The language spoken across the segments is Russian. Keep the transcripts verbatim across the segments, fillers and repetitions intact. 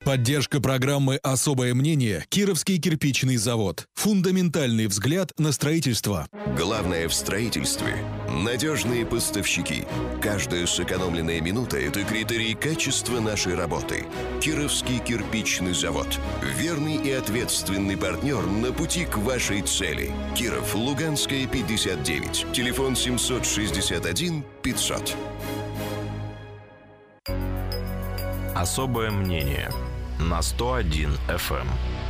Поддержка программы «Особое мнение» Кировский кирпичный завод. Фундаментальный взгляд на строительство. Главное в строительстве – надежные поставщики. Каждая сэкономленная минута – это критерий качества нашей работы. Кировский кирпичный завод. Верный и ответственный партнер на пути к вашей цели. Киров, Луганская, пятьдесят девять. Телефон семьсот шестьдесят один пятьсот. Особое мнение на сто один эф эм.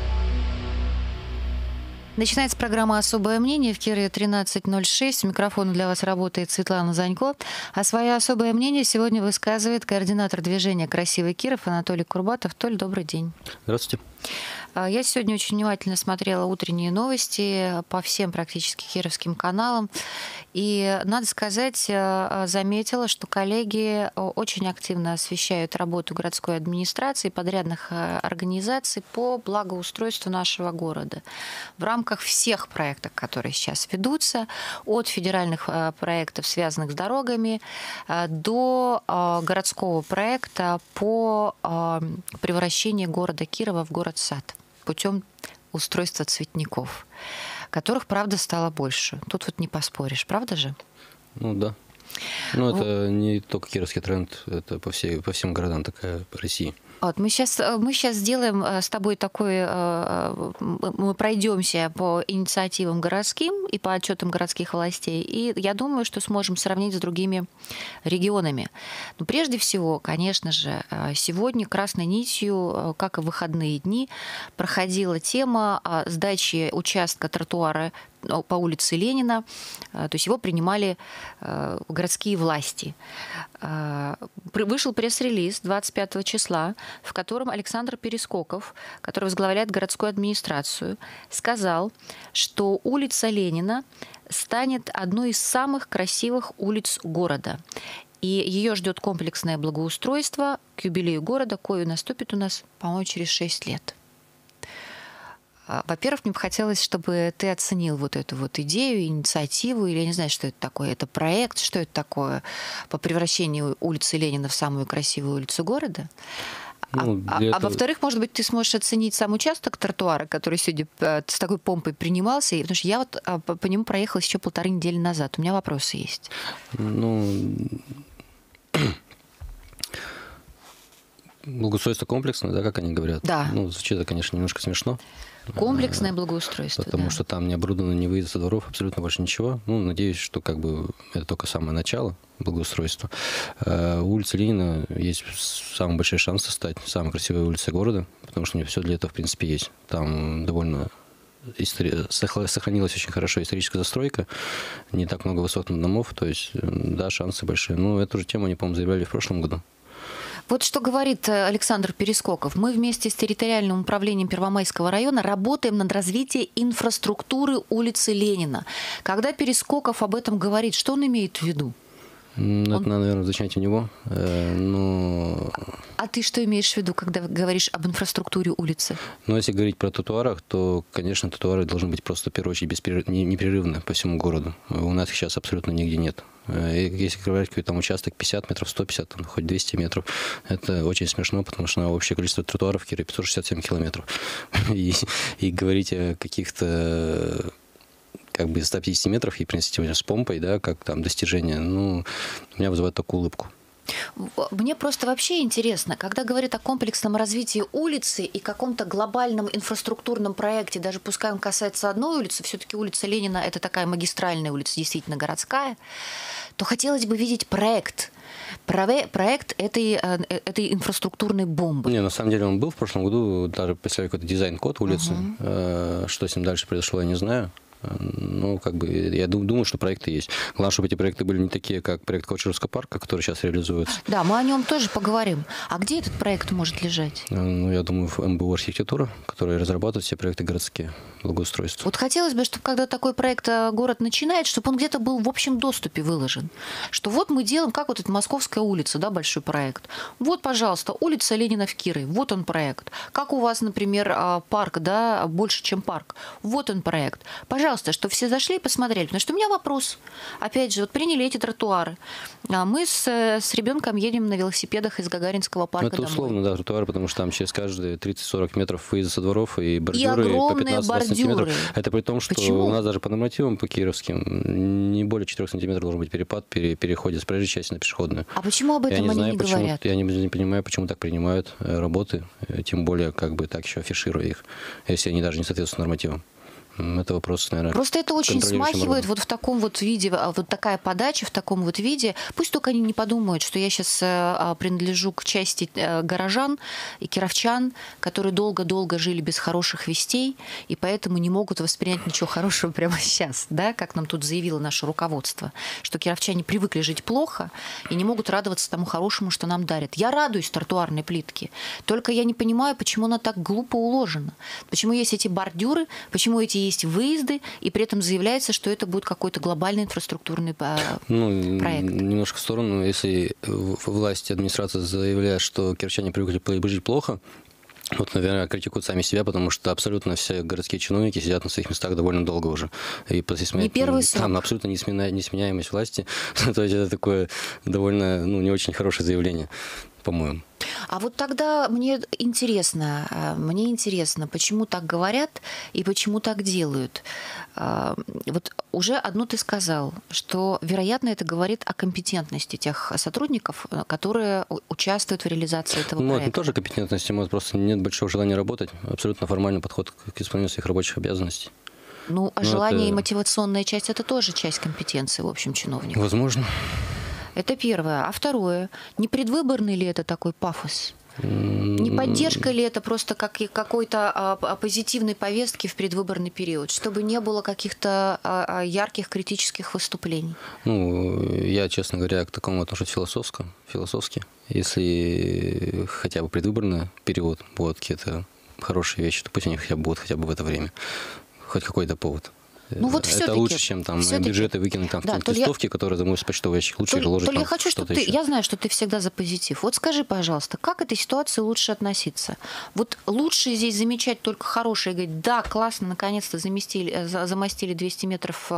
Начинается программа «Особое мнение» в Кирове тринадцать ноль шесть. У микрофона для вас работает Светлана Занько. А свое особое мнение сегодня высказывает координатор движения «Красивый Киров» Анатолий Курбатов. Толь, добрый день. Здравствуйте. Я сегодня очень внимательно смотрела утренние новости по всем практически кировским каналам. И, надо сказать, заметила, что коллеги очень активно освещают работу городской администрации, подрядных организаций по благоустройству нашего города. В рамках всех проектов, которые сейчас ведутся, от федеральных проектов, связанных с дорогами, до городского проекта по превращению города Кирова в город-сад путем устройства цветников, которых, правда, стало больше. Тут вот не поспоришь, правда же? Ну да. Ну это не только кировский тренд, это по, всей, по всем городам такая по России. Вот, мы сейчас, мы сейчас сделаем с тобой такой, мы пройдемся по инициативам городским и по отчетам городских властей, и я думаю, что сможем сравнить с другими регионами. Но прежде всего, конечно же, сегодня красной нитью, как и в выходные дни, проходила тема сдачи участка тротуара по улице Ленина, то есть его принимали городские власти. Вышел пресс-релиз двадцать пятого числа, в котором Александр Перескоков, который возглавляет городскую администрацию, сказал, что улица Ленина станет одной из самых красивых улиц города. И ее ждет комплексное благоустройство к юбилею города, кое наступит у нас, по-моему, через шесть лет. Во-первых, мне бы хотелось, чтобы ты оценил вот эту вот идею, инициативу, или я не знаю, что это такое. Это проект, что это такое по превращению улицы Ленина в самую красивую улицу города? Ну, а, этого... а во-вторых, может быть, ты сможешь оценить сам участок тротуара, который сегодня с такой помпой принимался, потому что я вот по нему проехала еще полторы недели назад. У меня вопросы есть. Ну, благоустройство комплексное, да, как они говорят? Да. Ну, звучит это, конечно, немножко смешно. Комплексное благоустройство. Потому да. что там не оборудовано, не выезд со дворов, абсолютно больше ничего. Ну, надеюсь, что как бы это только самое начало благоустройства. А улица Ленина есть самые большие шансы стать самой красивой улицей города, потому что у нее все для этого, в принципе, есть. Там довольно истори... сохранилась очень хорошо историческая застройка, не так много высотных домов, то есть, да, шансы большие. Ну, эту же тему они, по-моему, заявляли в прошлом году. Вот что говорит Александр Перескоков. Мы вместе с территориальным управлением Первомайского района работаем над развитием инфраструктуры улицы Ленина. Когда Перескоков об этом говорит, что он имеет в виду? Это он... надо, наверное, зачать у него. Но... А ты что имеешь в виду, когда говоришь об инфраструктуре улицы? Ну, если говорить про тротуарах, то, конечно, тротуары должны быть просто, в первую очередь, беспрерыв... непрерывно по всему городу. У нас их сейчас абсолютно нигде нет. Если говорить какой-то там участок пятьдесят метров, сто пятьдесят, там, хоть двести метров, это очень смешно, потому что на общее количество тротуаров в Кирове пятьсот шестьдесят семь километров. И, и говорить о каких-то как бы ста пятидесяти метров и принести с помпой, да, как там достижение, ну, меня вызывает только улыбку. Мне просто вообще интересно, когда говорят о комплексном развитии улицы и каком-то глобальном инфраструктурном проекте, даже пускай он касается одной улицы, все-таки улица Ленина – это такая магистральная улица, действительно городская, то хотелось бы видеть проект. Проект этой, этой инфраструктурной бомбы. Не, на самом деле он был в прошлом году, даже представили какой-то дизайн-код улицы. Uh-huh. Что с ним дальше произошло, я не знаю. Ну, как бы, я думаю, что проекты есть. Главное, чтобы эти проекты были не такие, как проект Каучеровского парка, который сейчас реализуется. Да, мы о нем тоже поговорим. А где этот проект может лежать? Ну, я думаю, в эм бэ у «Архитектура», которая разрабатывает все проекты городские благоустройства. Вот хотелось бы, чтобы когда такой проект город начинает, чтобы он где-то был в общем доступе выложен. Что вот мы делаем, как вот эта Московская улица, да, большой проект. Вот, пожалуйста, улица Ленина в Кирове, вот он проект. Как у вас, например, парк, да, больше, чем парк. Вот он проект. Пожалуйста, пожалуйста, чтобы все зашли и посмотрели. Потому что у меня вопрос. Опять же, вот приняли эти тротуары. А мы с, с ребенком едем на велосипедах из Гагаринского парка Это домой. условно, да, тротуары, потому что там через каждые тридцать-сорок метров выезда со дворов и бордюры и огромные по пятнадцать сантиметров. Это при том, что Почему? у нас даже по нормативам, по кировским, не более четырёх сантиметров должен быть перепад при переходе с проезжей части на пешеходную. А почему об этом я не они знаю, не почему, говорят? Я не, не понимаю, почему так принимают работы, тем более как бы так еще афишируя их, если они даже не соответствуют нормативам. Это вопрос, наверное, просто это очень смахивает органам. вот в таком вот виде, вот такая подача в таком вот виде. Пусть только они не подумают, что я сейчас принадлежу к части горожан и кировчан, которые долго-долго жили без хороших вестей, и поэтому не могут воспринять ничего хорошего прямо сейчас, да, как нам тут заявило наше руководство, что кировчане привыкли жить плохо и не могут радоваться тому хорошему, что нам дарят. Я радуюсь тротуарной плитке, только я не понимаю, почему она так глупо уложена, почему есть эти бордюры, почему эти есть выезды, и при этом заявляется, что это будет какой-то глобальный инфраструктурный ну, проект. Немножко в сторону. Если власть и администрация заявляют, что кировчане привыкли жить плохо, вот, наверное, критикуют сами себя, потому что абсолютно все городские чиновники сидят на своих местах довольно долго уже. И не первый срок. Там абсолютно несменяемость власти. То есть это такое довольно, ну, не очень хорошее заявление, по-моему. А вот тогда мне интересно, мне интересно, почему так говорят и почему так делают. Вот уже одно ты сказал, что, вероятно, это говорит о компетентности тех сотрудников, которые участвуют в реализации этого ну, проекта. Это тоже компетентности, может, просто нет большого желания работать, абсолютно формальный подход к исполнению своих рабочих обязанностей. Ну, а ну, желание это... и мотивационная часть – это тоже часть компетенции, в общем, чиновников. Возможно. Это первое. А второе, не предвыборный ли это такой пафос? Не поддержка ли это просто как какой-то позитивной повестки в предвыборный период, чтобы не было каких-то ярких критических выступлений? Ну, я, честно говоря, к такому отношусь философски. философски. Если хотя бы предвыборный период будут какие-то хорошие вещи, то пусть они хотя бы будут хотя бы в это время. Хоть какой-то повод. Ну, вот это лучше, чем там бюджеты выкинуть там, да, в листовки, я... которые замуют в почтовый ящик. Лучше ложить я хочу, чтобы ты... Я знаю, что ты всегда за позитив. Вот скажи, пожалуйста, как к этой ситуации лучше относиться? Вот лучше здесь замечать только хорошее и говорить, да, классно, наконец-то заместили, замостили двести метров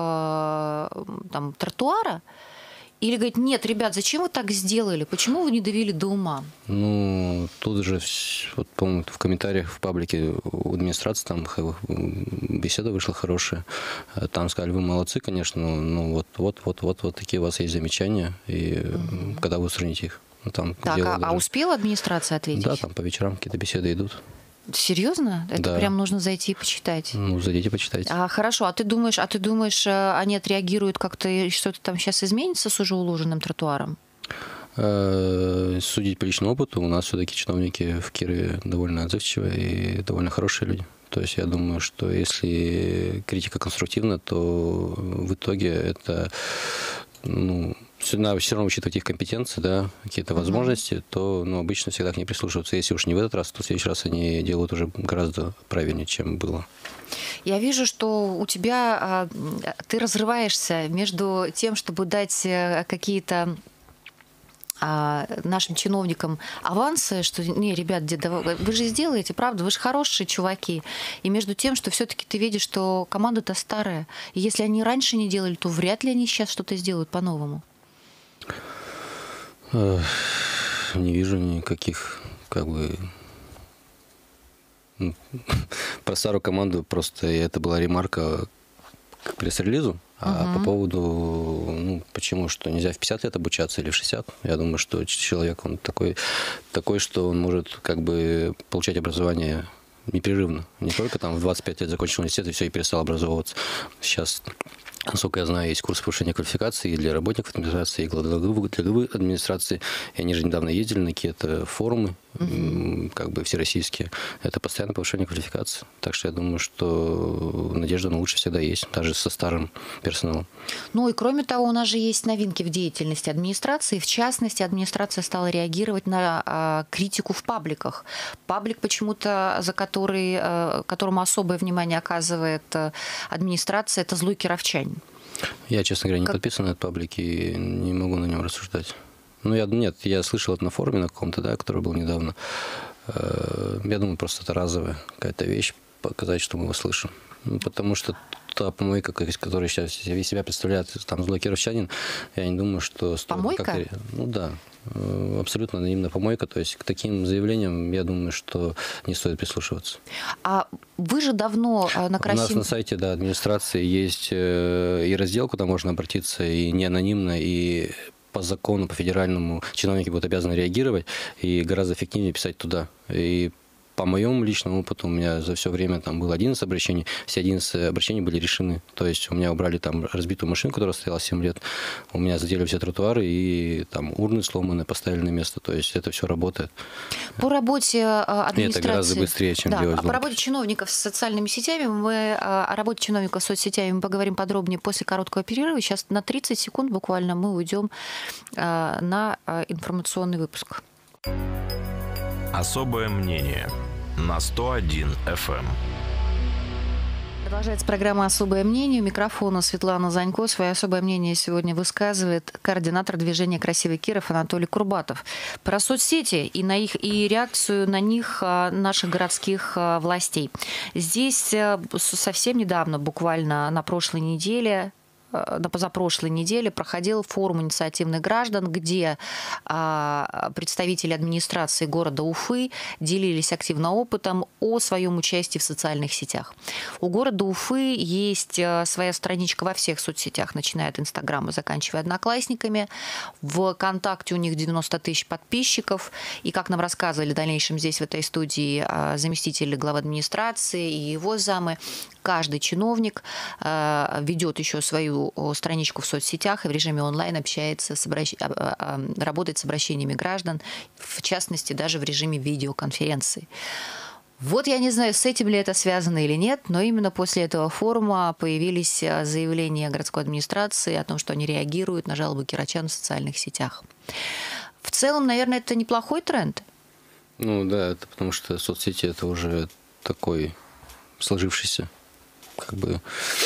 там, тротуара, или говорить, нет, ребят, зачем вы так сделали? Почему вы не довели до ума? Ну, тут же, вот, по-моему, в комментариях в паблике у администрации там беседа вышла хорошая. Там сказали, вы молодцы, конечно, но ну, вот, вот, вот, вот, вот такие у вас есть замечания, и mm-hmm. когда вы устраните их? Ну, там так, а, даже... а успела администрация ответить? Да, там по вечерам какие-то беседы идут. Серьезно? Это да. Прям нужно зайти и почитать. Ну, зайдите, почитайте. А, хорошо, а ты думаешь, а ты думаешь, они отреагируют как-то, и что-то там сейчас изменится с уже уложенным тротуаром? Судить по личному опыту, у нас все-таки чиновники в Кирове довольно отзывчивые и довольно хорошие люди. То есть я думаю, что если критика конструктивна, то в итоге это, ну, надо все равно учитывать их компетенции, да, какие-то возможности, uh-huh. то ну, обычно всегда к ней прислушиваются. Если уж не в этот раз, то в следующий раз они делают уже гораздо правильнее, чем было. Я вижу, что у тебя ты разрываешься между тем, чтобы дать какие-то нашим чиновникам авансы, что не, ребят, вы же сделаете, правда, вы же хорошие чуваки. И между тем, что все-таки ты видишь, что команда-то старая. И если они раньше не делали, то вряд ли они сейчас что-то сделают по-новому. Не вижу никаких, как бы, про старую команду просто это была ремарка к пресс-релизу, а uh-huh. по поводу, ну, почему, что нельзя в пятьдесят лет обучаться или в шестьдесят, я думаю, что человек, он такой, такой, что он может, как бы, получать образование непрерывно, не только там в двадцать пять лет закончил университет и все, и перестал образовываться. Сейчас, насколько я знаю, есть курс повышения квалификации и для работников администрации, и для главы администрации. И они же недавно ездили на какие-то форумы, uh-huh. как бы всероссийские. Это постоянное повышение квалификации. Так что я думаю, что надежда на лучшее всегда есть, даже со старым персоналом. Ну и кроме того, у нас же есть новинки в деятельности администрации. В частности, администрация стала реагировать на а, критику в пабликах. Паблик почему-то, за который, а, которому особое внимание оказывает а, администрация, это «Злой кировчанин». Я, честно говоря, не как... подписан на этот паблик и не могу на нем рассуждать. Ну, я, нет, я слышал это на форуме на каком-то, да, который был недавно. Я думаю, просто это разовая какая-то вещь, показать, что мы его слышим. Ну, потому что та помойка, которая сейчас себя представляет там злой кировчанин, я не думаю, что... Помойка? Как-то, ну да, абсолютно анонимная помойка. То есть к таким заявлениям, я думаю, что не стоит прислушиваться. А вы же давно на Красим... У нас на сайте, да, администрации есть и раздел, куда можно обратиться, и не анонимно, и по закону, по федеральному чиновники будут обязаны реагировать, и гораздо эффективнее писать туда. И по моему личному опыту у меня за все время там было одиннадцать обращений, все одиннадцать обращений были решены. То есть у меня убрали там разбитую машину, которая стояла семь лет, у меня заделали все тротуары и там урны сломанные поставили на место. То есть это все работает. По работе администрации... Это гораздо быстрее, чем да, делать а по работе чиновников с социальными сетями, мы о работе чиновников с соцсетями мы поговорим подробнее после короткого перерыва. Сейчас на тридцать секунд буквально мы уйдем на информационный выпуск. Особое мнение на сто один эф эм. Продолжается программа «Особое мнение». У микрофона Светлана Занько. Свое особое мнение сегодня высказывает координатор движения «Красивый Киров» Анатолий Курбатов. Про соцсети и, на их, и реакцию на них наших городских властей. Здесь совсем недавно, буквально на прошлой неделе, на позапрошлой неделе проходил форум инициативных граждан, где представители администрации города Уфы делились активно опытом о своем участии в социальных сетях. У города Уфы есть своя страничка во всех соцсетях, начиная от Инстаграма, заканчивая Одноклассниками. В ВКонтакте у них девяносто тысяч подписчиков. И, как нам рассказывали в дальнейшем здесь, в этой студии, заместитель главы администрации и его замы, каждый чиновник ведет еще свою страничку в соцсетях и в режиме онлайн общается, с обращ... работает с обращениями граждан, в частности, даже в режиме видеоконференции. Вот я не знаю, с этим ли это связано или нет, но именно после этого форума появились заявления городской администрации о том, что они реагируют на жалобы кировчан в социальных сетях. В целом, наверное, это неплохой тренд. Ну да, это потому что соцсети это уже такой сложившийся, как бы,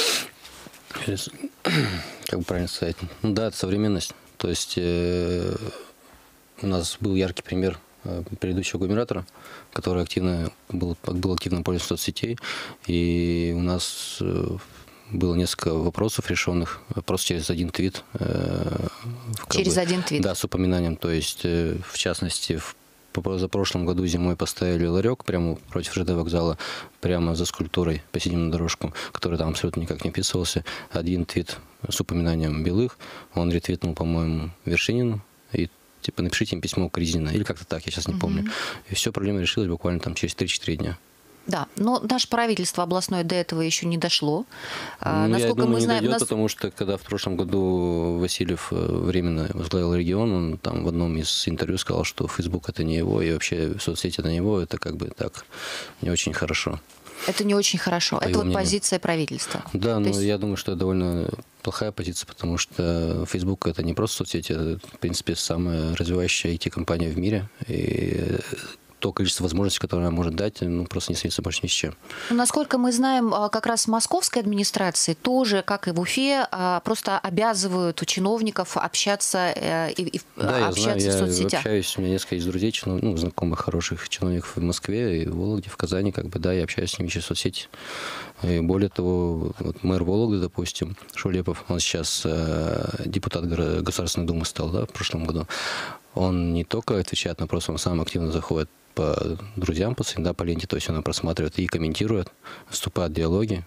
как бы правильно сказать, ну да, это современность. То есть э, у нас был яркий пример предыдущего губернатора, который активно был, был активно пользоваться соцсетей, и у нас было несколько вопросов решенных просто через один твит. Э, через бы, один твит? Да, с упоминанием. То есть, э, в частности, в за прошлом году зимой поставили ларек прямо против ЖД вокзала, прямо за скульптурой «Посидим на дорожку», который там абсолютно никак не вписывался. Один твит с упоминанием Белых, он ретвитнул, по-моему, Вершинину, и типа напишите им письмо Кризина, или как-то так, я сейчас не mm-hmm. помню. И все, проблема решилась буквально там через три-четыре дня. Да, но наше правительство областное до этого еще не дошло. Ну, Насколько я думаю, мы знаем, не дойдет, нас... потому что когда в прошлом году Васильев временно возглавил регион, он там в одном из интервью сказал, что Facebook это не его, и вообще соцсети это не его, это как бы так не очень хорошо. Это не очень хорошо. Это вот мнению. Позиция правительства. Да, но есть... я думаю, что это довольно плохая позиция, потому что Facebook это не просто соцсети, это, в принципе, самая развивающая ай ти-компания в мире. И то количество возможностей, которое она может дать, ну, просто не сравнится больше ни с чем. Ну, насколько мы знаем, как раз московской администрации тоже, как и в Уфе, просто обязывают у чиновников общаться и, и да, общаться я знаю, в соцсетях. Я общаюсь, у меня несколько из друзей, чинов, ну, знакомых, хороших чиновников в Москве, и в Вологде, в Казани, как бы, да, я общаюсь с ними через соцсети. И более того, вот мэр Вологды, допустим, Шулепов, он сейчас э, депутат Государственной Думы стал, да, в прошлом году, он не только отвечает на вопросы, он сам активно заходит по друзьям, по, да, по ленте, то есть он просматривает и комментирует, вступает в диалоги.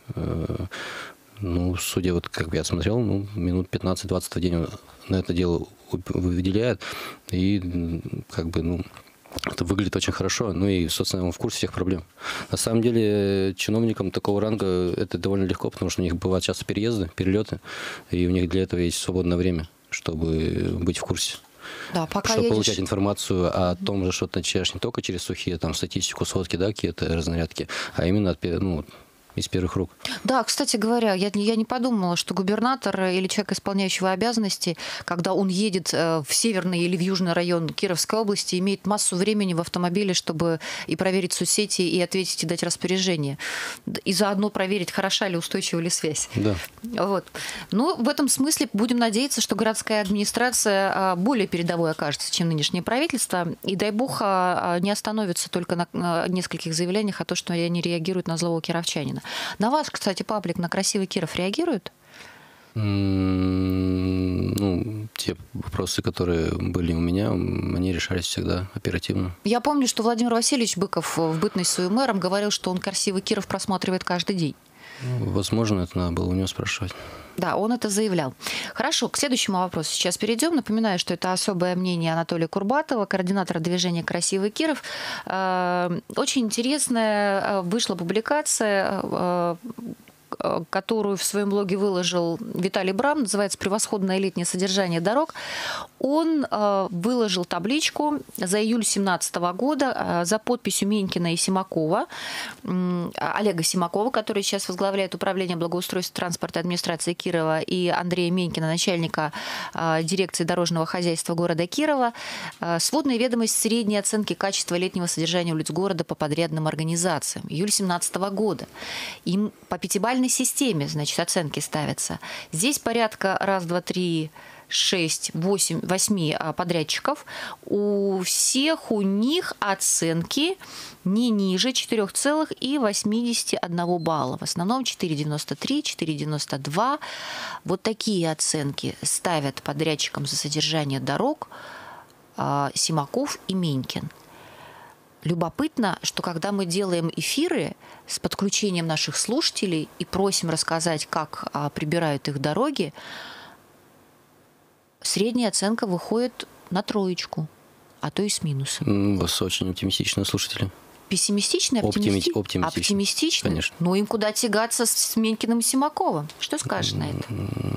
Ну, судя, вот как я смотрел, ну, минут пятнадцать-двадцать в день он на это дело выделяет, и как бы, ну, это выглядит очень хорошо, ну и, собственно, он в курсе всех проблем. На самом деле, чиновникам такого ранга это довольно легко, потому что у них бывают часто переезды, перелеты, и у них для этого есть свободное время, чтобы быть в курсе. Да, пока чтобы едешь... получать информацию о том же, что ты начинаешь не только через сухие там статистику, сводки, да, какие-то разнарядки, а именно от, ну, из первых рук. Да, кстати говоря, я, я не подумала, что губернатор или человек, исполняющий обязанности, когда он едет в северный или в южный район Кировской области, имеет массу времени в автомобиле, чтобы и проверить соцсети, и ответить, и дать распоряжение. И заодно проверить, хороша ли, устойчива ли связь. Да. Вот. Ну, в этом смысле будем надеяться, что городская администрация более передовой окажется, чем нынешнее правительство. И дай бог не остановится только на нескольких заявлениях о том, что они реагируют на злого кировчанина. На ваш, кстати, паблик на «Красивый Киров» реагирует? Ну, те вопросы, которые были у меня, они решались всегда оперативно. Я помню, что Владимир Васильевич Быков в бытность своим мэром говорил, что он «Красивый Киров» просматривает каждый день. Возможно, это надо было у него спрашивать. Да, он это заявлял. Хорошо, к следующему вопросу сейчас перейдем. Напоминаю, что это особое мнение Анатолия Курбатова, координатора движения «Красивый Киров». Очень интересная вышла публикация, которую в своем блоге выложил Виталий Брам, называется «Превосходное летнее содержание дорог». Он э, выложил табличку за июль две тысячи семнадцатого года э, за подписью Менькина и Симакова, э, Олега Симакова, который сейчас возглавляет управление благоустройства транспорта администрации Кирова, и Андрея Менькина, начальника э, дирекции дорожного хозяйства города Кирова. Э, сводная ведомость средней оценки качества летнего содержания улиц города по подрядным организациям. Июль две тысячи семнадцатого года. Им по пятибалльной системе, значит, оценки ставятся. Здесь порядка раз, два, три, шесть, восемь, восьми подрядчиков. У всех у них оценки не ниже четыре целых восемьдесят один балла. В основном четыре девяносто три, четыре девяносто два. Вот такие оценки ставят подрядчикам за содержание дорог Симаков и Менькин. Любопытно, что когда мы делаем эфиры с подключением наших слушателей и просим рассказать, как а, прибирают их дороги, средняя оценка выходит на троечку, а то и с минусом. У вас очень оптимистичные слушатели. Пессимистичные? Оптимисти... Оптимистичные? Оптимистичные, конечно. Ну, им куда тягаться с Менькиным и Симаковым? Что скажешь на это?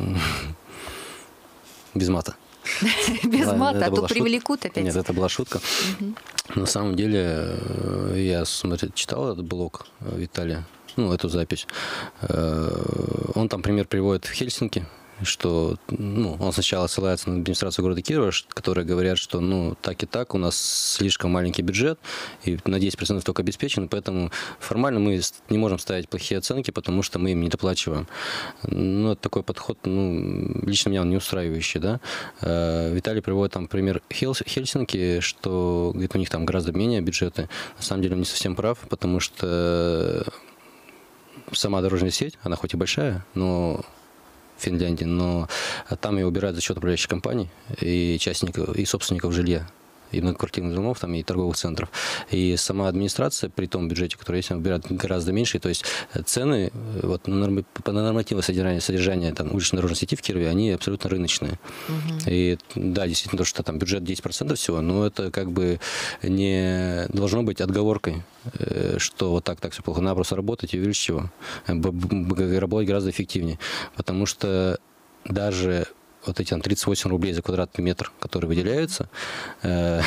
Без мата. Без Ладно, мата, а то шут... привлекут опять. Нет, это была шутка. Угу. На самом деле, я смотрел, читал этот блог Виталия, ну, эту запись. Он там пример приводит в Хельсинки, что, ну, он сначала ссылается на администрацию города Кирова, которые говорят, что, ну, так и так, у нас слишком маленький бюджет, и на десять процентов только обеспечен, поэтому формально мы не можем ставить плохие оценки, потому что мы им не доплачиваем. Ну, это такой подход, ну, лично меня он не устраивающий, да. Виталий приводит там пример Хельсинки, что, говорит, у них там гораздо менее бюджеты. На самом деле он не совсем прав, потому что сама дорожная сеть, она хоть и большая, но Финляндии, но там ее убирают за счет управляющих компаний и частников, и собственников жилья, и многоквартирных домов, там, и торговых центров. И сама администрация при том бюджете, который есть, убирает гораздо меньше. То есть цены вот, на норм... по нормативу содержания, содержания там, уличной дорожной сети в Кирове, они абсолютно рыночные. Угу. И да, действительно, то, что там бюджет десять процентов всего, но это как бы не должно быть отговоркой, что вот так, так все плохо. Надо просто работать и увеличить его. Работать гораздо эффективнее. Потому что даже вот эти там, тридцать восемь рублей за квадратный метр, которые выделяются, э,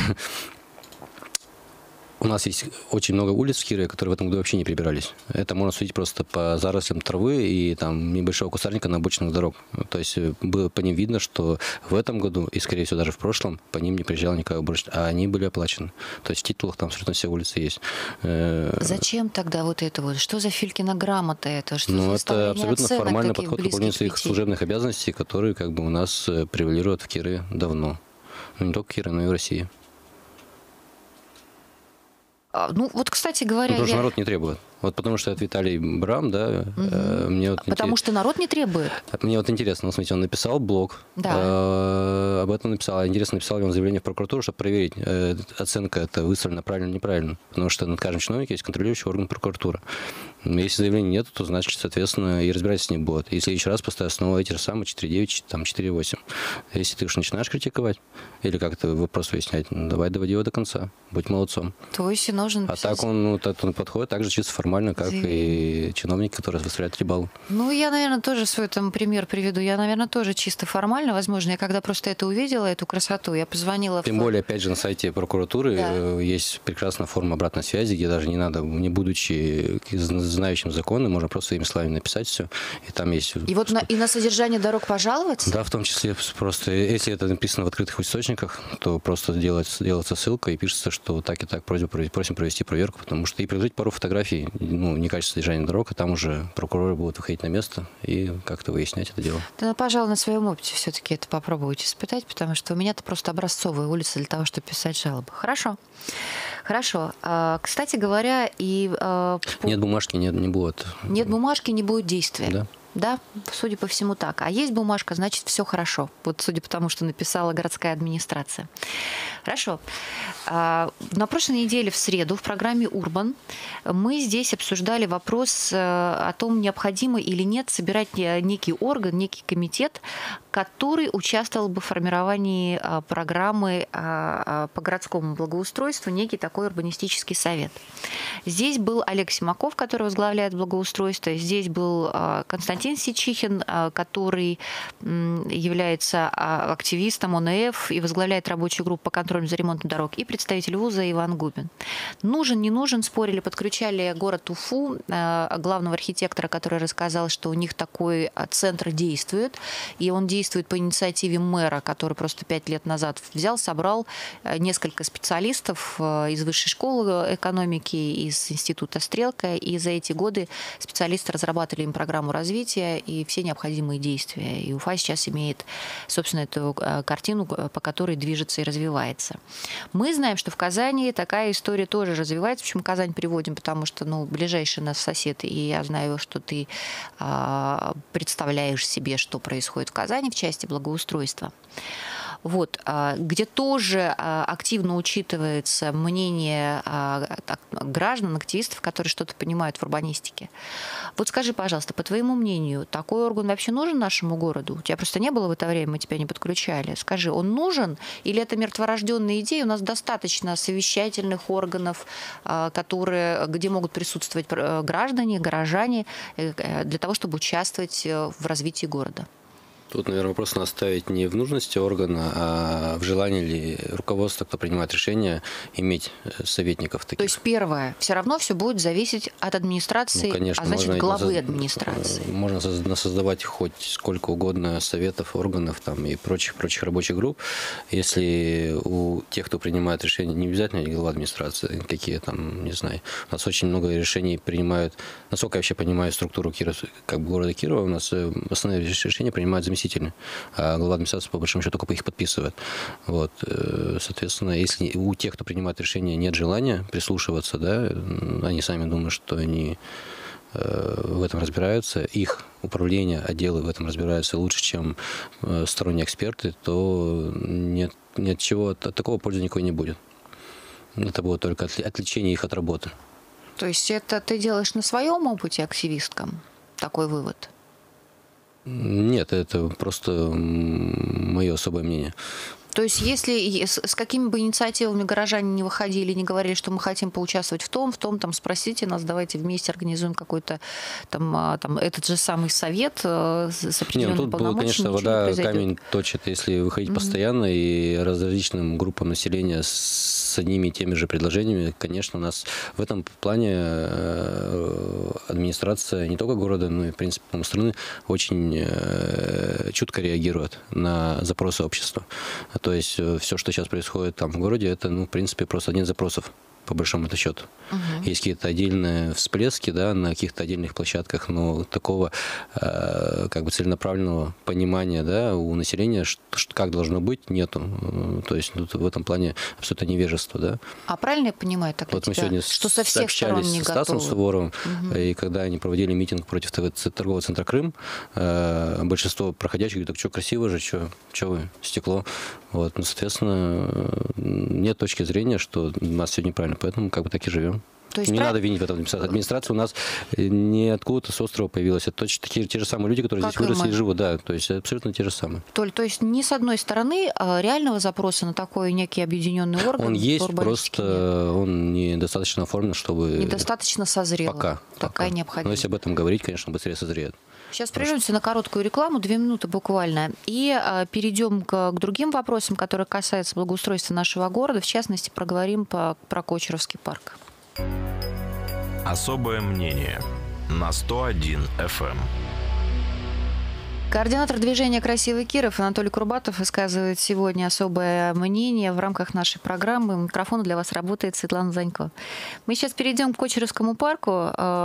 у нас есть очень много улиц в Кирове, которые в этом году вообще не прибирались. Это можно судить просто по зарослям травы и там небольшого кустарника на обочинах дорог. То есть было по ним видно, что в этом году, и скорее всего даже в прошлом, по ним не приезжал никакой уборщик, а они были оплачены. То есть в титулах там абсолютно все улицы есть. Зачем тогда вот это вот? Что за Филькина грамота это? Что ну, это абсолютно формальный подход к выполнению своих служебных обязанностей, которые как бы у нас превалируют в Кирове давно. Ну, не только в Кирове, но и в России. Ну, вот, кстати говоря... Ну, потому что я... народ не требует. Вот потому что это Виталий Брам, да. Угу. Э, мне вот потому интерес... что народ не требует. Мне вот интересно, ну, смотрите, он написал блог, да. э, об этом написал. Интересно, написал ли он заявление в прокуратуру, чтобы проверить, э, оценка это выставлена правильно или неправильно. Потому что над каждым чиновником есть контролирующий орган прокуратуры. Если заявления нет, то значит, соответственно, и разбирательства не будет. И в следующий раз поставь снова эти же самые четыре девять, там, четыре восемь. Если ты уж начинаешь критиковать или как-то вопрос выяснять, ну, давай доводи его до конца. Будь молодцом. То есть и нужен... А так он, ну, так он подходит так же чисто формально, как и и чиновники, которые выставляют три балла. Ну, я, наверное, тоже свой там пример приведу. Я, наверное, тоже чисто формально, возможно. Я когда просто это увидела, эту красоту, я позвонила... Тем в... более, опять же, на сайте прокуратуры да. есть прекрасная форма обратной связи, где даже не надо, не будучи знающим законы, можно просто своими словами написать все. И там есть... И вот на, и на содержание дорог пожаловаться? Да, в том числе просто, если это написано в открытых источниках, то просто делается, делается ссылка и пишется, что так и так просим, просим провести проверку, потому что и приложить пару фотографий, ну, некачественное содержание дорог, а там уже прокуроры будут выходить на место и как-то выяснять это дело. Да, пожалуй, на своем опыте все-таки это попробовать испытать, потому что у меня это просто образцовая улица для того, чтобы писать жалобы. Хорошо. Хорошо. Кстати говоря, и... Нет бумажки, нет, не будет. Нет бумажки, не будет действия. Да. Да, судя по всему так. А есть бумажка, значит, все хорошо. Вот судя по тому, что написала городская администрация. Хорошо. На прошлой неделе в среду в программе «Урбан» мы здесь обсуждали вопрос о том, необходимо или нет собирать некий орган, некий комитет, который участвовал бы в формировании программы по городскому благоустройству, некий такой урбанистический совет. Здесь был Олег Симаков, который возглавляет благоустройство. Здесь был Константин Сичихин, который является активистом ОНФ и возглавляет рабочую группу по контролю за ремонтом дорог, и представитель вуза Иван Губин. Нужен, не нужен, спорили, подключали город Уфу, главного архитектора, который рассказал, что у них такой центр действует, и он действует по инициативе мэра, который просто пять лет назад взял, собрал несколько специалистов из Высшей школы экономики, из Института Стрелка, и за эти годы специалисты разрабатывали им программу развития и все необходимые действия. И Уфа сейчас имеет, собственно, эту картину, по которой движется и развивается. Мы знаем, что в Казани такая история тоже развивается. Почему Казань приводим? Потому что, ну, ближайший наш сосед, и я знаю, что ты а, представляешь себе, что происходит в Казани в части благоустройства. Вот, где тоже активно учитывается мнение граждан, активистов, которые что-то понимают в урбанистике. Вот скажи, пожалуйста, по твоему мнению, такой орган вообще нужен нашему городу? У тебя просто не было в это время, мы тебя не подключали. Скажи, он нужен или это мертворожденная идея? У нас достаточно совещательных органов, которые, где могут присутствовать граждане, горожане, для того, чтобы участвовать в развитии города. Тут, наверное, вопрос надо ставить не в нужности органа, а в желании ли руководства, кто принимает решения, иметь советников таких. То есть первое, все равно все будет зависеть от администрации, ну, конечно, а значит главы администрации. Можно создавать хоть сколько угодно советов, органов там, и прочих, прочих рабочих групп. Если у тех, кто принимает решения, не обязательно глава администрации, какие там, не знаю, у нас очень много решений принимают, насколько я вообще понимаю структуру Кирова, как бы города Кирова, у нас основные решения принимают заместители. А глава администрации, по большому счету, только их подписывает. Вот. Соответственно, если у тех, кто принимает решения, нет желания прислушиваться, да, они сами думают, что они в этом разбираются, их управление, отделы в этом разбираются лучше, чем сторонние эксперты, то нет, нет чего, от такого пользы никакой не будет. Это будет только отвлечение их от работы. То есть это ты делаешь на своем опыте активисткам такой вывод? Нет, это просто мое особое мнение. То есть если с какими бы инициативами горожане не выходили, не говорили, что мы хотим поучаствовать в том, в том, там, спросите нас, давайте вместе организуем какой-то там, там этот же самый совет с определенными полномочиями. Тут, конечно, вода камень точит, если выходить mm-hmm. постоянно и различным группам населения с одними и теми же предложениями. Конечно, у нас в этом плане администрация не только города, но и, в принципе, по-моему, страны очень чутко реагирует на запросы общества. То есть все, что сейчас происходит там в городе, это, ну, в принципе, просто один из запросов, по большому счету. Угу. Есть какие-то отдельные всплески, да, на каких-то отдельных площадках, но такого э, как бы целенаправленного понимания, да, у населения, что, как должно быть, нету. То есть ну, в этом плане абсолютно невежество, да. А правильно я понимаю тогда вот тебя, мы сегодня что со всех сторон не с Стасом готовы? Суворовым, угу. и когда они проводили митинг против торгового центра Крым, э, большинство проходящих говорят, так что красиво же, что, что вы, стекло. Вот, ну, соответственно, нет точки зрения, что у нас все неправильно, поэтому как бы так и живем. То есть не прав... надо винить в этом администрацию. Администрация у нас не откуда-то с острова появилась. Это точно такие, те же самые люди, которые как здесь выросли и живут. Да, то есть абсолютно те же самые. Толь, то есть ни с одной стороны реального запроса на такой некий объединенный орган он есть, просто нет. Он недостаточно оформлен, чтобы... Недостаточно созрел. Пока. Такая пока. необходимость. Но если об этом говорить, конечно, быстрее созреет. Сейчас прервемся на короткую рекламу, две минуты буквально, и а, перейдем к, к другим вопросам, которые касаются благоустройства нашего города. В частности, проговорим по, про Кочуровский парк. Особое мнение на сто один эф эм. Координатор движения «Красивый Киров» Анатолий Курбатов высказывает сегодня особое мнение в рамках нашей программы. Микрофон для вас работает Светлана Занько. Мы сейчас перейдем к Кочеровскому парку.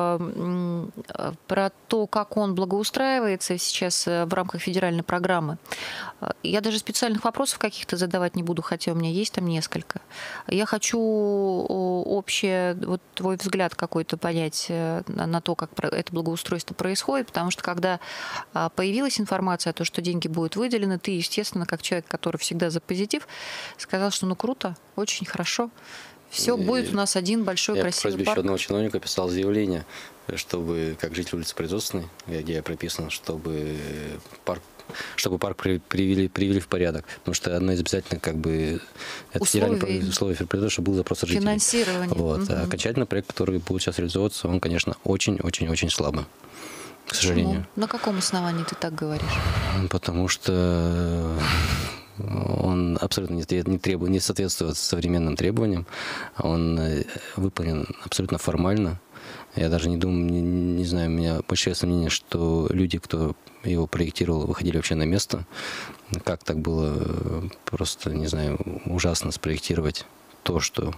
Про то, как он благоустраивается сейчас в рамках федеральной программы. Я даже специальных вопросов каких-то задавать не буду, хотя у меня есть там несколько. Я хочу общее, вот твой взгляд какой-то понять на то, как это благоустройство происходит, потому что когда появилась информация о том, что деньги будут выделены, ты, естественно, как человек, который всегда за позитив, сказал, что ну круто, очень хорошо. Все, будет у нас один большой я красивый парк. Я по просьбе парк. еще одного чиновника писал заявление, чтобы, как житель улицы Производственной, где я прописан, чтобы парк чтобы парк привели, привели в порядок. Потому что одно из обязательных как бы это федеральное условие федерального, чтобы был запрос от жителей. Финансирование. Вот. Угу. А окончательно проект, который будет сейчас реализовываться, он, конечно, очень-очень-очень слабый. К сожалению. Почему? На каком основании ты так говоришь? Потому что он абсолютно не, требует, не соответствует современным требованиям. Он выполнен абсолютно формально. Я даже не думаю, не, не знаю, у меня большое сомнение, что люди, кто его проектировал, выходили вообще на место. Как так было просто, не знаю, ужасно спроектировать то, что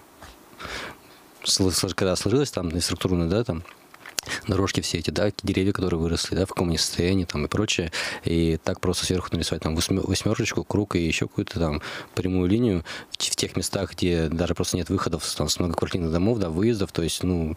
когда сложилось там, структурно, да, там, дорожки все эти, да, деревья, которые выросли, да, в каком они состоянии там и прочее, и так просто сверху нарисовать там восьмерочку, круг и еще какую-то там прямую линию в тех местах, где даже просто нет выходов там, с многоквартирных домов, да, выездов, то есть, ну,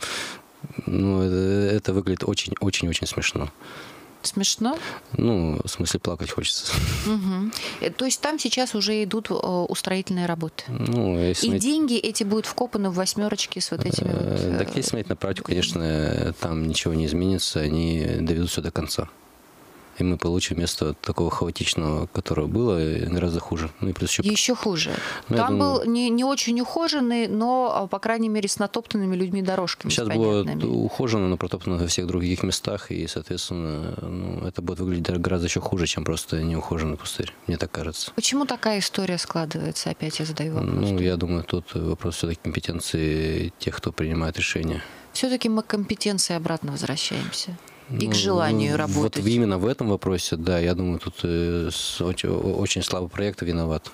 ну это, это выглядит очень-очень-очень смешно. Смешно? Ну, в смысле, плакать хочется. Угу. То есть там сейчас уже идут устроительные работы? Ну, если и смотреть... деньги эти будут вкопаны в восьмерочки с вот этими вот... Так если смотреть на практику, конечно, там ничего не изменится, они доведут все до конца. И мы получим вместо такого хаотичного, которое было, гораздо хуже. Ну, и плюс еще... еще хуже. Ну, там думаю... был не, не очень ухоженный, но, по крайней мере, с натоптанными людьми дорожками. Сейчас будет ухожено, но протоптано во всех других местах, и, соответственно, ну, это будет выглядеть гораздо еще хуже, чем просто неухоженный пустырь, мне так кажется. Почему такая история складывается? Опять я задаю вопрос. Ну, я думаю, тут вопрос все-таки компетенции тех, кто принимает решения. Все-таки мы к компетенции обратно возвращаемся. И ну, к желанию ну, работать. Вот именно в этом вопросе, да, я думаю, тут э, очень, очень слабый проект виноват.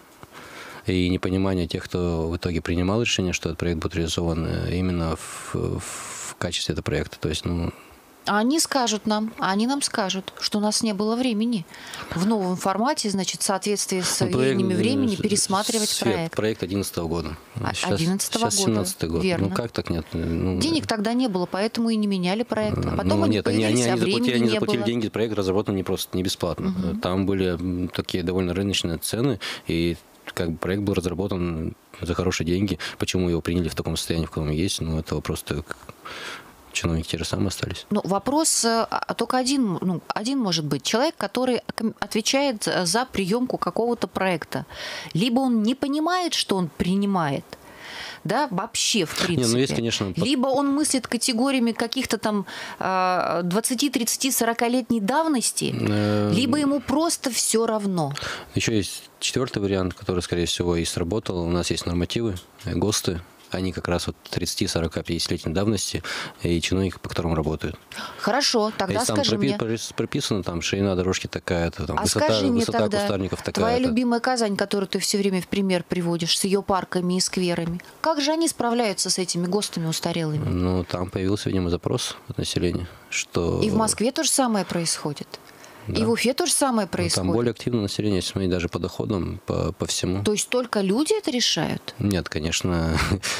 И непонимание тех, кто в итоге принимал решение, что этот проект будет реализован именно в, в качестве этого проекта. То есть, ну... А они скажут нам, они нам скажут, что у нас не было времени в новом формате, значит, в соответствии с веяниями времени пересматривать Свет, проект. Проект одиннадцатого года. Сейчас, одиннадцатого года. Сейчас семнадцатый год. Верно. Ну как так нет? Ну, денег тогда не было, поэтому и не меняли проект. А потом ну, они нет, появились, они, они, а они времени заплатили, они не заплатили было. деньги, проект разработан не просто, не бесплатно. Угу. Там были такие довольно рыночные цены, и как бы проект был разработан за хорошие деньги. Почему его приняли в таком состоянии, в каком есть, ну это просто... Чиновники те же самые остались. Ну, вопрос а, только один, ну, один может быть. Человек, который отвечает за приемку какого-то проекта. Либо он не понимает, что он принимает, да, вообще, в принципе. Не, ну есть, конечно... Либо он мыслит категориями каких-то там двадцати, тридцати, сорокалетней давности, либо ему просто все равно. Еще есть четвертый вариант, который, скорее всего, и сработал. У нас есть нормативы, ГОСТы. Они как раз вот тридцати, сорока, пятидесятилетней давности и чиновники, по которым работают. Хорошо, тогда если скажи там мне. прописано, там ширина дорожки такая-то, там, а высота, скажи мне высота тогда, кустарников такая-то. Твоя любимая Казань, которую ты все время в пример приводишь, с ее парками и скверами, как же они справляются с этими ГОСТами устарелыми? Ну, там появился, видимо, запрос от населения, что... И в Москве то же самое происходит. Да. И в Уфе то же самое происходит. Ну, там более активное население, если смотреть даже по доходам, по, по всему. То есть только люди это решают? Нет, конечно.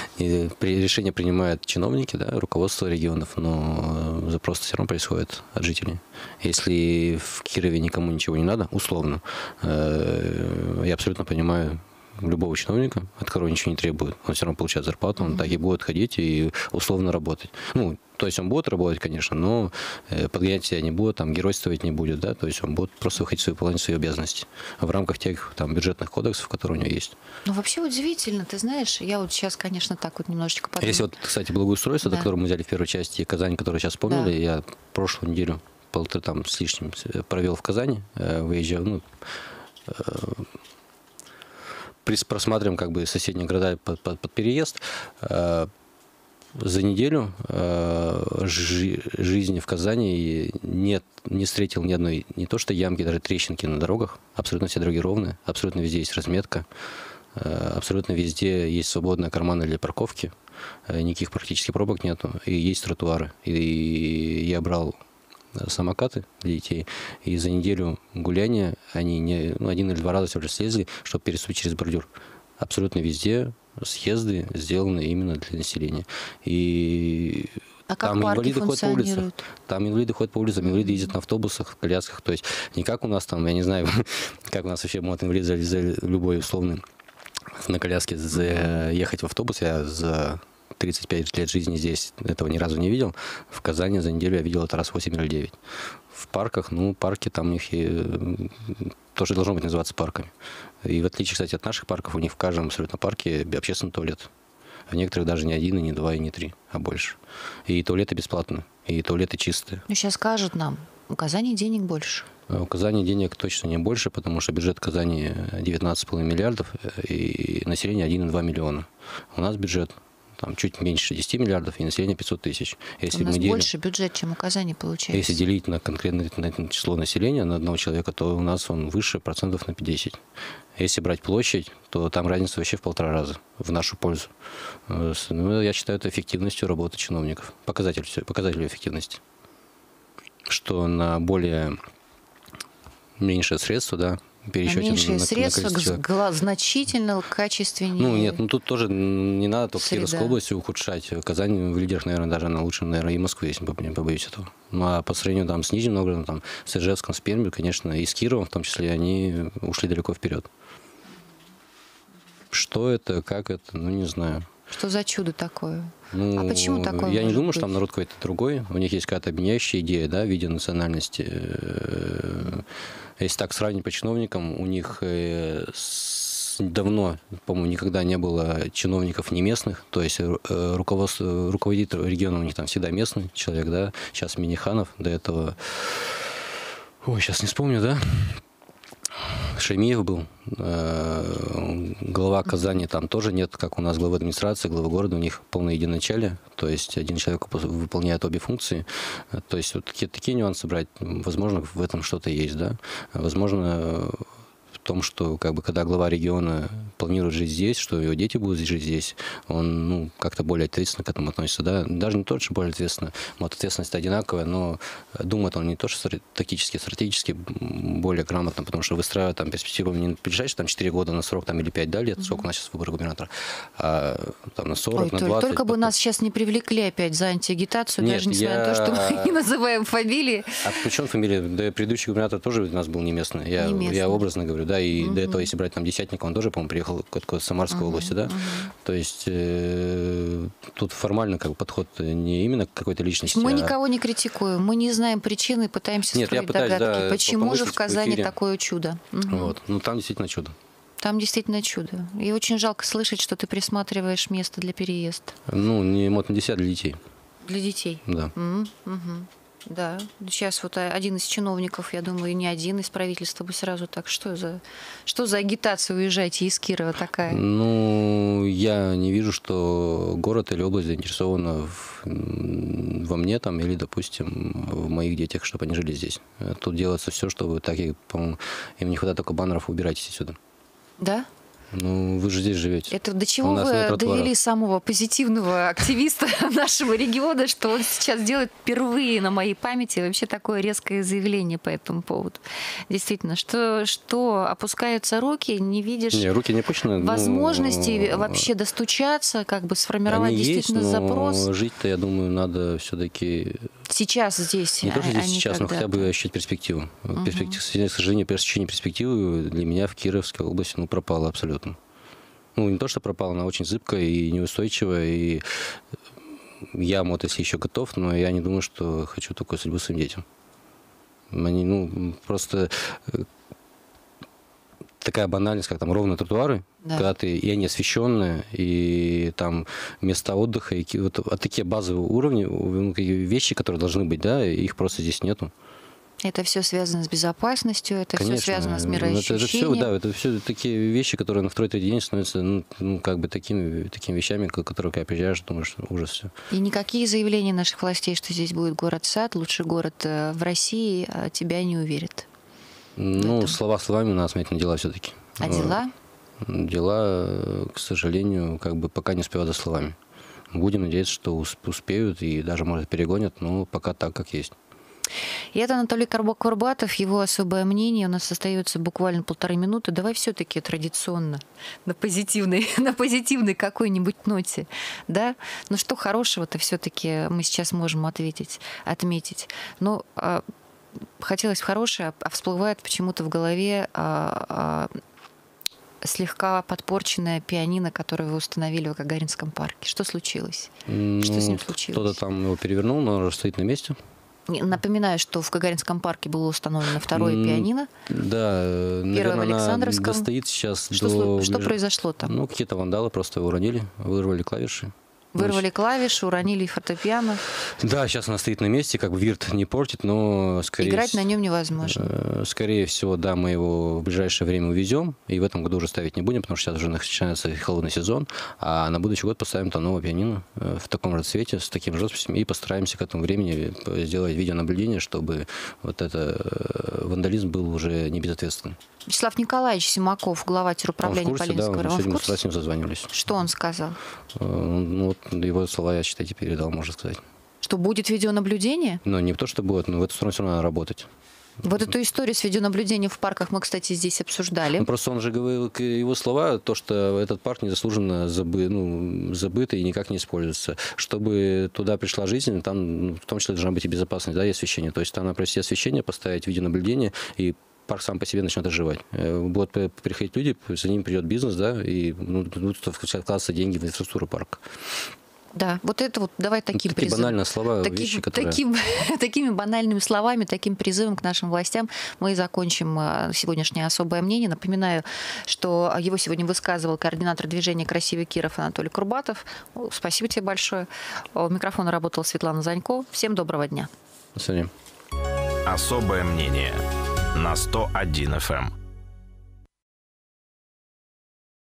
Решения принимают чиновники, да, руководство регионов, но запрос все равно происходит от жителей. Если в Кирове никому ничего не надо, условно, я абсолютно понимаю любого чиновника, от которого ничего не требует. Он все равно получает зарплату, он mm-hmm. так и будет ходить и условно работать. Ну, то есть он будет работать, конечно, но подгонять себя не будет, там, геройствовать не будет, да, то есть он будет просто выходить в выполнять свои обязанности в рамках тех там бюджетных кодексов, которые у него есть. Ну, вообще удивительно, ты знаешь, я вот сейчас, конечно, так вот немножечко подумала. Если вот, кстати, благоустройство, да. которое мы взяли в первой части, и Казань, которую сейчас вспомнили, да. я прошлую неделю, полтора там с лишним провел в Казани, выезжал, ну, просматриваем как бы соседние города под, под, под переезд. За неделю э, жи- жизни в Казани нет, не встретил ни одной, не то что ямки, даже трещинки на дорогах. Абсолютно все дороги ровные, абсолютно везде есть разметка, э, абсолютно везде есть свободные карманы для парковки, э, никаких практически пробок нету, и есть тротуары. И, и я брал самокаты для детей, и за неделю гуляния они не, ну, один или два раза всего лишь слезли, чтобы переступить через бордюр. Абсолютно везде съезды сделаны именно для населения. И а как там парки инвалиды ходят по улицам. функционируют? Там инвалиды ходят по улицам, инвалиды ездят на автобусах, в колясках. То есть не как у нас там, я не знаю, как у нас вообще могут инвалиды залезали любой условный на коляске заехать в автобус. Я за тридцать пять лет жизни здесь этого ни разу не видел. В Казани за неделю я видел это раз восемь или девять. В парках, ну, парки там у них и, тоже должно быть называться парками. И в отличие, кстати, от наших парков, у них в каждом абсолютно парке общественный туалет. В некоторых даже не один, и не два, и не три, а больше. И туалеты бесплатные, и туалеты чистые. Ну, сейчас скажут нам, у Казани денег больше. У Казани денег точно не больше, потому что бюджет Казани девятнадцать целых пять миллиардов, и население один и два миллиона. У нас бюджет там чуть меньше десяти миллиардов, и население пятьсот тысяч. Если у нас мы делим, больше бюджет, чем у Казани получается. Если делить на конкретное на число населения, на одного человека, то у нас он выше процентов на пятьдесят. Если брать площадь, то там разница вообще в полтора раза в нашу пользу. Ну, я считаю это эффективностью работы чиновников. Показатель, показатель эффективности. Что на более меньшее средство, да, пересчете меньшие на, средства на гла- значительно качественнее. Ну нет, ну тут тоже не надо только Среда. Кировской области ухудшать. Казань в лидерах, наверное, даже она лучше, наверное, и Москвы, если не побоюсь этого. Ну а по сравнению там с Нижним Новгородом, там, с Ижевском, с Пермью, конечно, и с Кировом в том числе, они ушли далеко вперед. Что это, как это, ну не знаю. Что за чудо такое? Ну, а почему такое? Я не думаю, быть? что там народ какой-то другой. У них есть какая-то объединяющая идея, да, в виде национальности. Если так сравнить по чиновникам, у них давно, по-моему, никогда не было чиновников не местных. То есть руководство, руководитель региона у них там всегда местный человек, да. Сейчас Миниханов, до этого... Ой, сейчас не вспомню, да. Шемиев был, глава Казани, там тоже нет, как у нас главы администрации, главы города, у них полное единоначалие, то есть один человек выполняет обе функции, то есть вот такие, такие нюансы брать, возможно, в этом что-то есть, да, возможно, в том, что как бы когда глава региона планирует жить здесь, что его дети будут жить здесь, он ну, как-то более ответственно к этому относится, да, даже не то, что более ответственно, вот ответственность одинаковая, но думает он не то, что тактически, стратегически более грамотно, потому что выстраивает там перспективу не на ближайшие там четыре года на срок там или пять да, лет, сколько у нас сейчас выборы губернатора, а там на сорок, Ой, на двадцать. Только бы потом... нас сейчас не привлекли опять за антиагитацию, Нет, даже несмотря я... на то, что мы не называем фамилии. А почему фамилия? Да предыдущий губернатор тоже у нас был не местный, я, Не местный. я образно говорю, да, и Угу. до этого, если брать там Десятника, он тоже, по-моему, приехал откуда-то с Самарской угу, области, да, угу. то есть э, тут формально как бы подход не именно к какой-то личности. Мы а... никого не критикуем, мы не знаем причины, пытаемся Нет, я строить пытаюсь, догадки. да, Почему же в помыслить в Казани эфире. такое чудо? Угу. Вот, ну там действительно чудо. Там действительно чудо. И очень жалко слышать, что ты присматриваешь место для переезда. Ну, не мод на десять для детей. Для детей? Да. Угу, угу. Да. Сейчас вот один из чиновников, я думаю, не один из правительства бы сразу так. Что за, что за агитация уезжайте из Кирова такая? Ну, я не вижу, что город или область заинтересована в, во мне там, или, допустим, в моих детях, чтобы они жили здесь. Тут делается все, чтобы так и, по-моему, им не хватает только баннеров, убирайтесь отсюда. Да? Ну, вы же здесь живете. Это до чего вы довели самого позитивного активиста нашего региона, что он сейчас делает впервые на моей памяти вообще такое резкое заявление по этому поводу. Действительно, что, что опускаются руки, не видишь не, руки не опущены, возможности ну, вообще достучаться, как бы сформировать они действительно есть, но запрос. Жить-то, я думаю, надо все-таки... Сейчас здесь. Не то, что здесь а сейчас, но хотя бы ощутить перспективу. Угу. Перспектив, к сожалению, ощущение перспективы для меня в Кировской области ну, пропало абсолютно. Ну, не то, что пропало, она очень зыбкая и неустойчивая. И я, вот, если еще готов, но я не думаю, что хочу такую судьбу своим детям. Они, ну, просто такая банальность, как там ровные тротуары, да. Когда ты, и они освещенные, и там места отдыха, и вот, вот такие базовые уровни, вещи, которые должны быть, да, их просто здесь нету. Это все связано с безопасностью, это Конечно, все связано с это, мироощущением. это все, да, это все такие вещи, которые на второй-третий день становятся, ну, ну, как бы такими, такими вещами, которые, когда приезжаешь, думаешь, ужас все. И никакие заявления наших властей, что здесь будет город-сад, лучший город в России, тебя не уверят. Ну, слова словами, надо смотреть на дела все-таки. А дела? Дела, к сожалению, как бы пока не успевают за словами. Будем надеяться, что успеют и даже, может, перегонят, но пока так, как есть. И это Анатолий Курбатов, его особое мнение. У нас остается буквально полторы минуты. Давай все-таки традиционно на позитивной, на позитивной какой-нибудь ноте, да? Ну что хорошего-то все-таки мы сейчас можем ответить, отметить. Но а, хотелось в хорошее, а всплывает почему-то в голове а, а, слегка подпорченная пианино, которое вы установили в Гагаринском парке. Что случилось? Ну, что с ним случилось? Кто-то там его перевернул, но он уже стоит на месте. Напоминаю, что в Гагаринском парке было установлено второе пианино. Да, первое наверное, в Александровском. Она достоит сейчас что, до... Что произошло там? Ну, какие-то вандалы просто его уронили, вырвали клавиши. Вырвали клавиши, уронили фортепиано. Да, сейчас она стоит на месте, как бы вирт не портит, но скорее... Играть на нем невозможно. Скорее всего, да, мы его в ближайшее время увезем, и в этом году уже ставить не будем, потому что сейчас уже начинается холодный сезон, а на будущий год поставим там новое пианино в таком же цвете, с таким же росписью, и постараемся к этому времени сделать видеонаблюдение, чтобы вот этот вандализм был уже не безответственным. Вячеслав Николаевич Симаков, глава теруправления Полинского района. Сегодня мы с ним созванивались. Что он сказал? Ну, вот его слова я, считайте, передал, можно сказать. Что будет видеонаблюдение? Ну, не то, что будет, но в эту сторону все равно надо работать. Вот эту историю с видеонаблюдением в парках мы, кстати, здесь обсуждали. Ну, просто он же говорил, его слова, то, что этот парк незаслуженно забы, ну, забыт и никак не используется. Чтобы туда пришла жизнь, там, ну, в том числе, должна быть и безопасность, да, и освещение. То есть там надо провести освещение, поставить видеонаблюдение, и парк сам по себе начнет оживать. Будут приходить люди, за ним придет бизнес, да, и ну, будут вкладываться деньги в инфраструктуру парка. Да, вот это вот давай таким Такие призывом. банальные слова, таким, вещи, которые... Таким, такими банальными словами, таким призывом к нашим властям мы и закончим сегодняшнее особое мнение. Напоминаю, что его сегодня высказывал координатор движения «Красивый Киров» Анатолий Курбатов. Спасибо тебе большое. У микрофона работала Светлана Занько. Всем доброго дня. До свидания. Особое мнение на сто один эф эм.